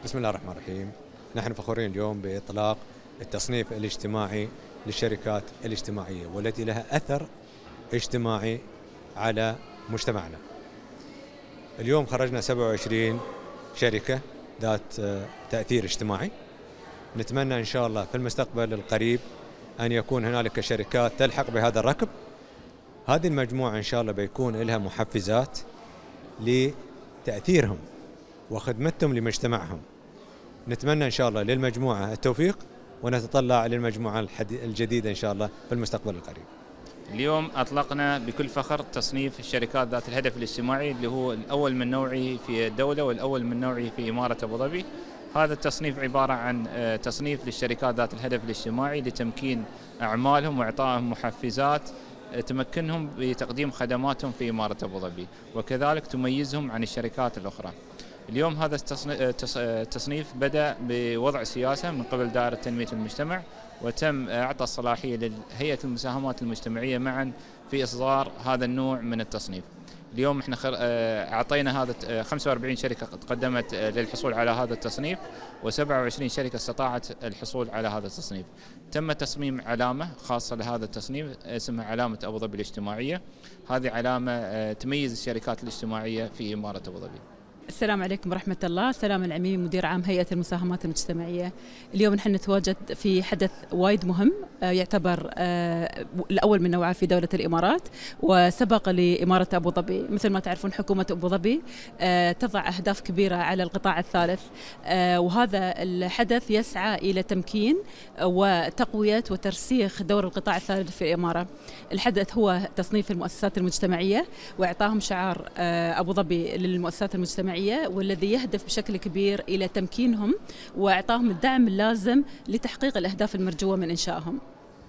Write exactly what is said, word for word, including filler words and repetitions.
بسم الله الرحمن الرحيم. نحن فخورين اليوم بإطلاق التصنيف الاجتماعي للشركات الاجتماعية والتي لها أثر اجتماعي على مجتمعنا. اليوم خرجنا سبعة وعشرين شركة ذات تأثير اجتماعي. نتمنى إن شاء الله في المستقبل القريب أن يكون هنالك شركات تلحق بهذا الركب. هذه المجموعة إن شاء الله بيكون لها محفزات لتأثيرهم وخدمتهم لمجتمعهم. نتمنى إن شاء الله للمجموعة التوفيق ونتطلع للمجموعة الجديدة إن شاء الله في المستقبل القريب. اليوم أطلقنا بكل فخر تصنيف الشركات ذات الهدف الاجتماعي اللي هو الأول من نوعه في الدولة والأول من نوعه في إمارة أبو ظبي. هذا التصنيف عبارة عن تصنيف للشركات ذات الهدف الاجتماعي لتمكين أعمالهم وإعطائهم محفزات تمكنهم بتقديم خدماتهم في إمارة أبو ظبي، وكذلك تميزهم عن الشركات الأخرى. اليوم هذا التصنيف بدأ بوضع سياسة من قبل دائرة تنمية المجتمع، وتم إعطاء الصلاحية لهيئة المساهمات المجتمعية معا في إصدار هذا النوع من التصنيف. اليوم احنا اعطينا هذا خمسة وأربعين شركة قدمت للحصول على هذا التصنيف، وسبعة وعشرين شركة استطاعت الحصول على هذا التصنيف. تم تصميم علامة خاصة لهذا التصنيف اسمها علامة أبو ظبي الاجتماعية. هذه علامة تميز الشركات الاجتماعية في إمارة أبو ظبي. السلام عليكم ورحمة الله. سلام العميم، مدير عام هيئة المساهمات المجتمعية. اليوم نحن نتواجد في حدث وايد مهم يعتبر الأول من نوعه في دولة الإمارات وسبق لإمارة أبو ظبي. مثل ما تعرفون حكومة أبو ظبي تضع أهداف كبيرة على القطاع الثالث، وهذا الحدث يسعى إلى تمكين وتقوية وترسيخ دور القطاع الثالث في الإمارة. الحدث هو تصنيف المؤسسات المجتمعية وإعطاهم شعار أبو ظبي للمؤسسات المجتمعية، والذي يهدف بشكل كبير إلى تمكينهم وإعطائهم الدعم اللازم لتحقيق الأهداف المرجوة من إنشائهم.